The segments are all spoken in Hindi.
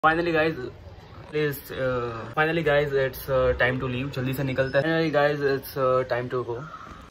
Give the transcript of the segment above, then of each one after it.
Finally guys it's time to leave. जल्दी से निकलते हैं। Finally guys it's time to go.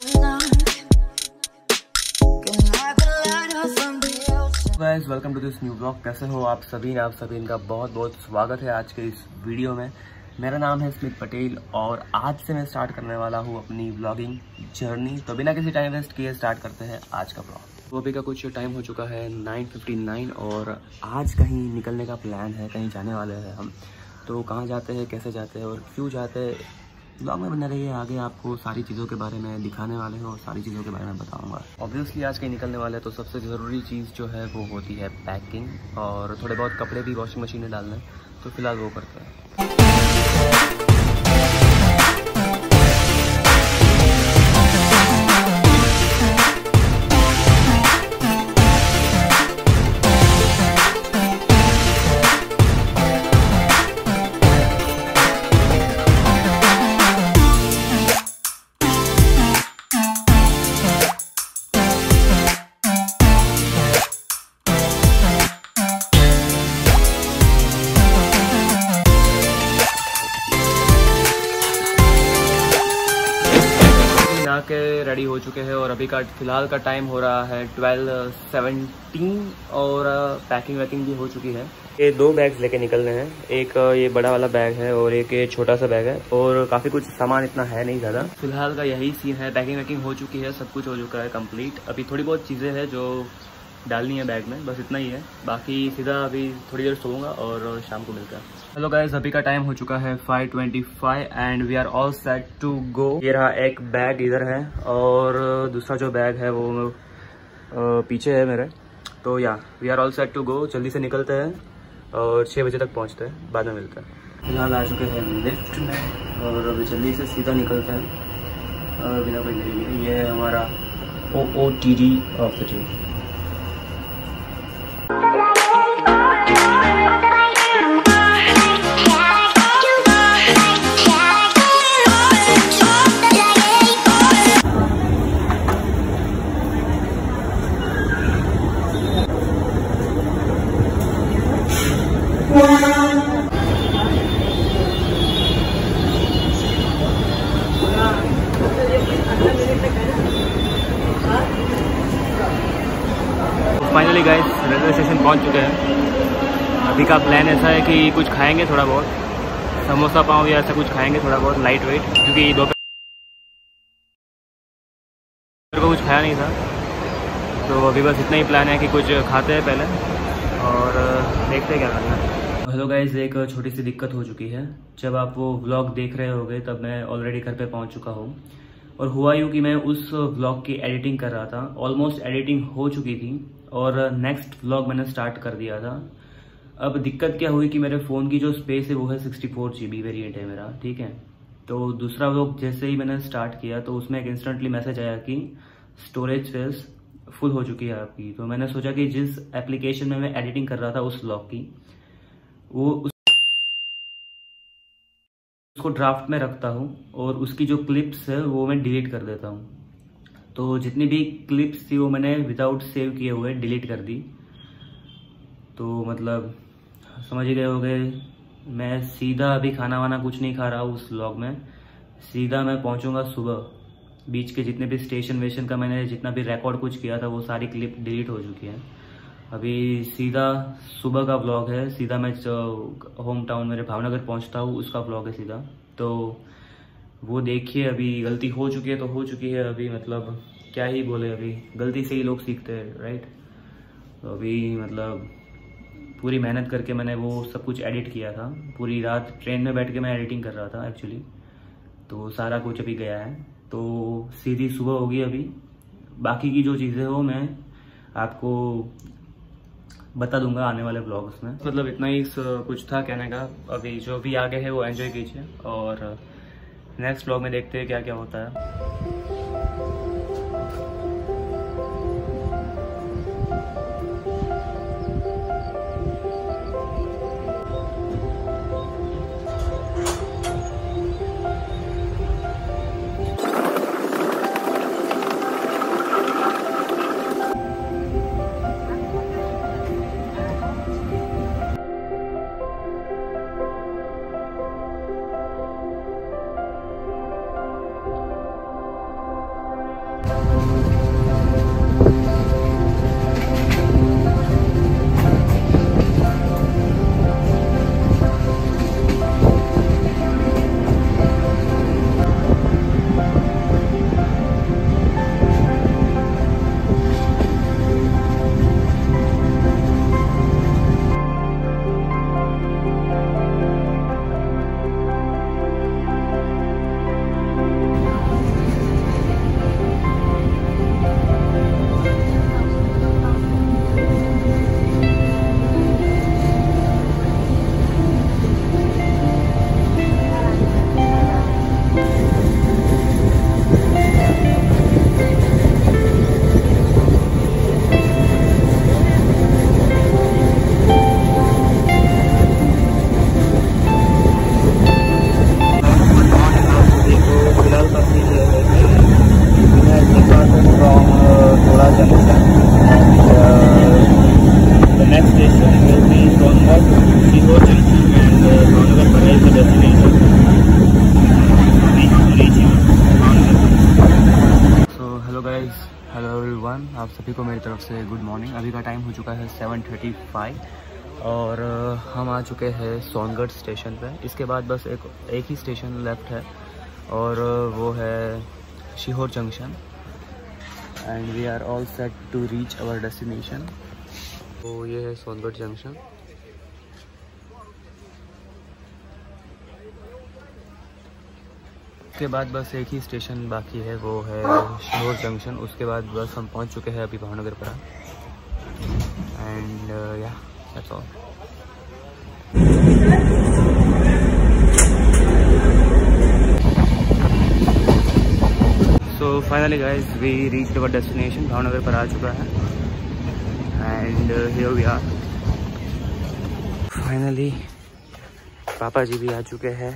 Guys welcome to this new blog. कैसे हो आप सभी? इनका बहुत बहुत स्वागत है आज के इस वीडियो में। मेरा नाम है स्मित पटेल और आज से मैं स्टार्ट करने वाला हूँ अपनी व्लॉगिंग जर्नी। तो बिना किसी टाइम वेस्ट किए स्टार्ट करते हैं आज का ब्लॉग। तो अभी का कुछ टाइम हो चुका है 9:59 और आज कहीं निकलने का प्लान है, कहीं जाने वाले हैं हम। तो कहाँ जाते हैं, कैसे जाते हैं और क्यों जाते हैं, ब्लॉग में बने रहिए। आगे आपको सारी चीज़ों के बारे में दिखाने वाले हैं और सारी चीज़ों के बारे में बताऊंगा। ऑब्वियसली आज कहीं निकलने वाले हैं तो सबसे ज़रूरी चीज़ जो है वो होती है पैकिंग और थोड़े बहुत कपड़े भी वॉशिंग मशीन में डालने। तो फिलहाल वो करते हैं। के रेडी हो चुके हैं और अभी का फिलहाल का टाइम हो रहा है 12:17 और पैकिंग वैकिंग भी हो चुकी है। ये 2 बैग्स लेके निकलने हैं। एक ये बड़ा वाला बैग है और एक ये छोटा सा बैग है और काफ़ी कुछ सामान इतना है नहीं ज़्यादा। फिलहाल का यही सीन है। पैकिंग वैकिंग हो चुकी है, सब कुछ हो चुका है कंप्लीट। अभी थोड़ी बहुत चीज़ें हैं जो डालनी है बैग में, बस इतना ही है। बाकी सीधा अभी थोड़ी देर सोऊंगा और शाम को मिलता है। हेलो गाइस, अभी का टाइम हो चुका है 5:25 and we are all set to go. ये रहा एक बैग इधर है और दूसरा जो बैग है वो पीछे है मेरे। तो या we are all set to go. जल्दी से निकलते हैं और 6 बजे तक पहुंचते हैं, बाद में मिलते हैं। फिलहाल आ चुके हैं लिफ्ट में और अभी जल्दी से सीधा निकलते हैं बिना कोई देरी। ये है हमारा OOTD of the day. Finally guys railway station पहुंच चुके हैं। अभी का प्लान ऐसा है कि कुछ खाएंगे, थोड़ा बहुत समोसा पाव या ऐसा कुछ खाएंगे थोड़ा बहुत लाइट वेट, क्योंकि दोपहर को कुछ खाया नहीं था। तो अभी बस इतना ही प्लान है कि कुछ खाते हैं पहले और देखते हैं क्या करना है। हेलो गाइस, एक छोटी सी दिक्कत हो चुकी है। जब आप वो व्लॉग देख रहे होगे तब मैं ऑलरेडी घर पे पहुंच चुका हूँ और हुआ यूँ कि मैं उस व्लॉग की एडिटिंग कर रहा था। ऑलमोस्ट एडिटिंग हो चुकी थी और नेक्स्ट व्लॉग मैंने स्टार्ट कर दिया था। अब दिक्कत क्या हुई कि मेरे फ़ोन की जो स्पेस है वो है 64 GB वेरिएंट है मेरा, ठीक है। तो दूसरा व्लॉग जैसे ही मैंने स्टार्ट किया तो उसमें एक इंस्टेंटली मैसेज आया कि स्टोरेज स्पेस फुल हो चुकी है आपकी। तो मैंने सोचा कि जिस एप्लीकेशन में मैं एडिटिंग कर रहा था उस व्लॉग की, वो उसको ड्राफ्ट में रखता हूँ और उसकी जो क्लिप्स है वो मैं डिलीट कर देता हूँ। तो जितनी भी क्लिप्स थी वो मैंने विदाउट सेव किए हुए डिलीट कर दी। तो मतलब समझ ही गए होंगे, मैं सीधा अभी खाना वाना कुछ नहीं खा रहा हूँ उस व्लॉग में। सीधा मैं पहुँचूँगा सुबह। बीच के जितने भी स्टेशन वेशन का मैंने जितना भी रिकॉर्ड कुछ किया था वो सारी क्लिप डिलीट हो चुकी है। अभी सीधा सुबह का व्लॉग है। सीधा मैं होम टाउन मेरे भावनगर पहुँचता हूँ, उसका व्लॉग है सीधा। तो वो देखिए, अभी गलती हो चुकी है तो हो चुकी है। अभी मतलब क्या ही बोले, अभी गलती से ही लोग सीखते हैं, राइट। तो अभी मतलब पूरी मेहनत करके मैंने वो सब कुछ एडिट किया था। पूरी रात ट्रेन में बैठ के मैं एडिटिंग कर रहा था एक्चुअली। तो सारा कुछ अभी गया है। तो सीधी सुबह होगी अभी। बाकी की जो चीज़ें हो मैं आपको बता दूंगा आने वाले ब्लॉग्स में। मतलब इतना ही कुछ था कहने का। अभी जो भी आगे है वो एंजॉय कीजिए और नेक्स्ट व्लॉग में देखते हैं क्या क्या होता है। सभी को मेरी तरफ से गुड मॉर्निंग। अभी का टाइम हो चुका है 7:35 और हम आ चुके हैं सोनगढ़ स्टेशन पे। इसके बाद बस एक ही स्टेशन लेफ्ट है और वो है Sehore junction and we are all set to reach our destination. तो ये है सोनगढ़ जंक्शन। उसके बाद बस एक ही स्टेशन बाकी है, वो है सीहोर जंक्शन। उसके बाद बस हम पहुंच चुके हैं अभी भावनगर परा and yeah that's all. So finally guys we reached our destination. Bhavnagar पर आ चुका है and here we are. Finally पापा जी भी आ चुके हैं।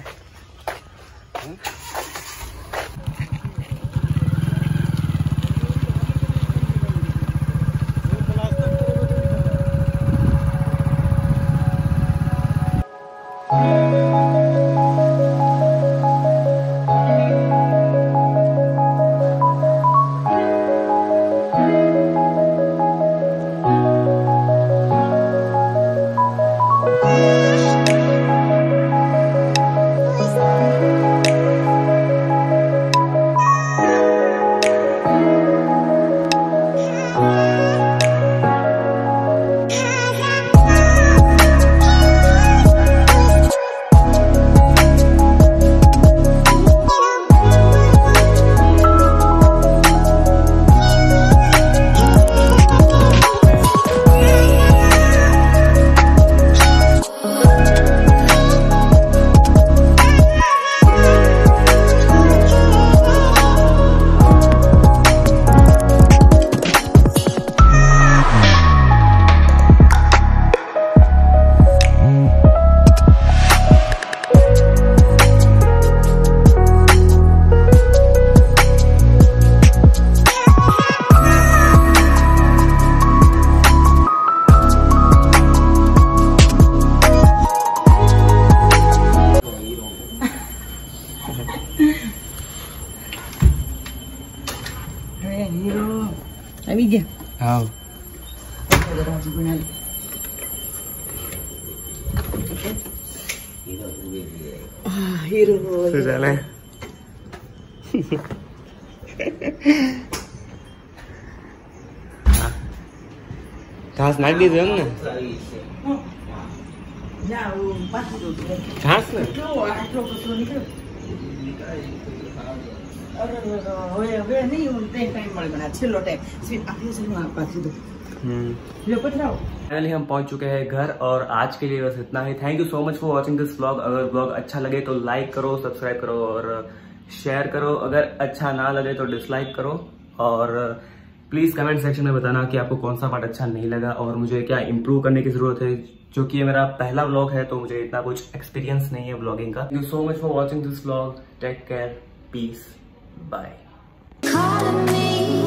આવી ગયા. हाँ હીરો चले घास नाख दी हम ने घास ने હવે નહીં टाइम મળે પણ છેલ્લો ટાઈમ સ્વીટ આપી છે હું પાછી દો લો પથરાઓ। फाइनली हम पहुंच चुके हैं घर और आज के लिए बस इतना ही। Thank you so much for watching this vlog. अगर व्लॉग अच्छा लगे तो लाइक करो, सब्सक्राइब करो और शेयर करो। अगर अच्छा ना लगे तो डिसलाइक करो और प्लीज कमेंट सेक्शन में बताना कि आपको कौन सा पार्ट अच्छा नहीं लगा और मुझे क्या इंप्रूव करने की जरूरत है, जो कि ये मेरा पहला व्लॉग है तो मुझे इतना कुछ एक्सपीरियंस नहीं है व्लॉगिंग का। Thank you so much for watching this vlog. Take care, peace, bye.